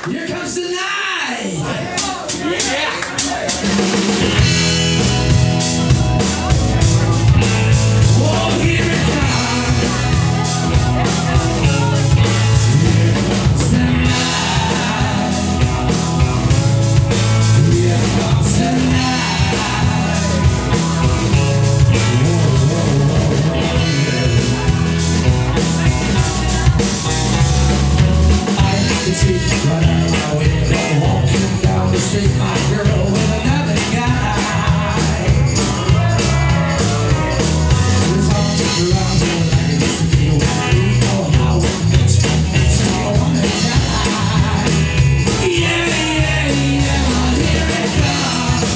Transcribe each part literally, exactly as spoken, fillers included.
Here comes the night. Yeah. Oh, here it comes. Here comes the night. Here comes the night. Whoa, whoa, whoa, whoa, yeah. I can see right out my window, walking down the street, my girl with another guy. It's all turned around to like it used to be when we know how it makes makes me wanna die. Yeah, yeah, yeah, here it comes.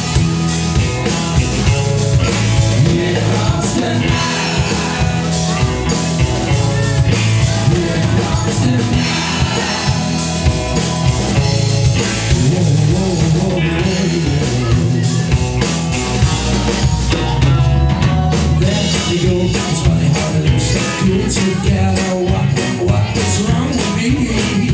Here comes the night. Here comes the night. It's funny how it looks so good together. What, what is wrong with me?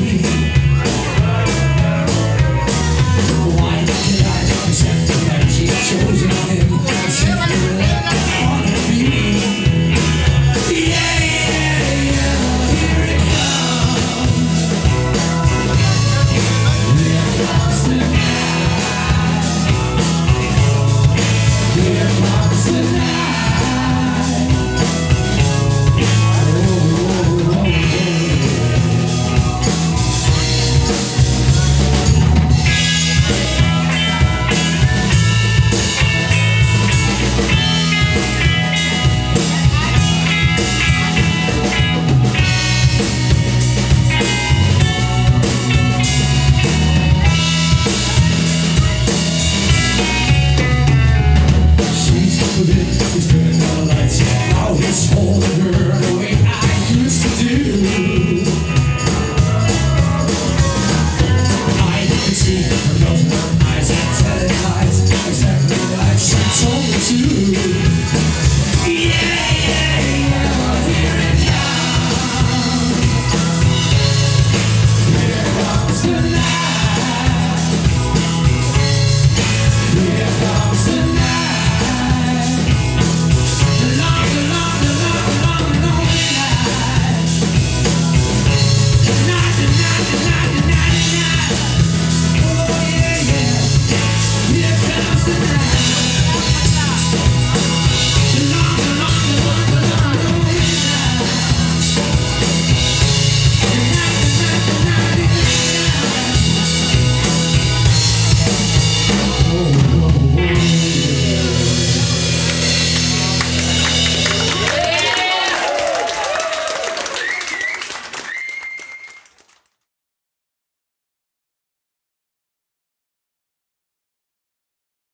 Why did I accept that she chosen him? Accept that I wanna be. Yeah, yeah, yeah, here it comes. Here comes the night. Here comes the night. He's turning the lights out. He's holding her the way I used to do. I can see her nose in her eyes and telling lies, exactly like she told me to. Yeah, yeah, yeah, here it comes. Here comes the night. Here comes the night. Oh,